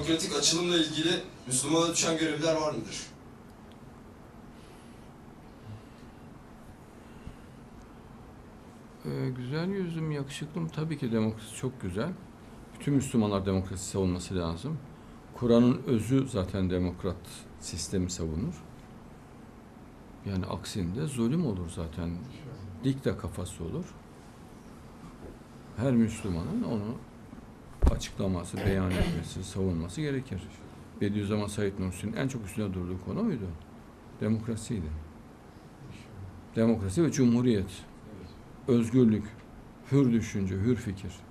demokratik açılımla ilgili Müslümana düşen görevler var mıdır? Güzel yüzüm, yakışıklım, tabii ki demokrasi çok güzel. Bütün Müslümanlar demokrasi savunması lazım. Kur'an'ın özü zaten demokrat sistemi savunur. Yani aksinde zulüm olur zaten. Dikta kafası olur. Her Müslümanın onu açıklaması, beyan etmesi, savunması gerekir. Bediüzzaman Said Nursi'nin en çok üstüne durduğu konu muydu? Demokrasiydi. Demokrasi ve cumhuriyet. Özgürlük, hür düşünce, hür fikir.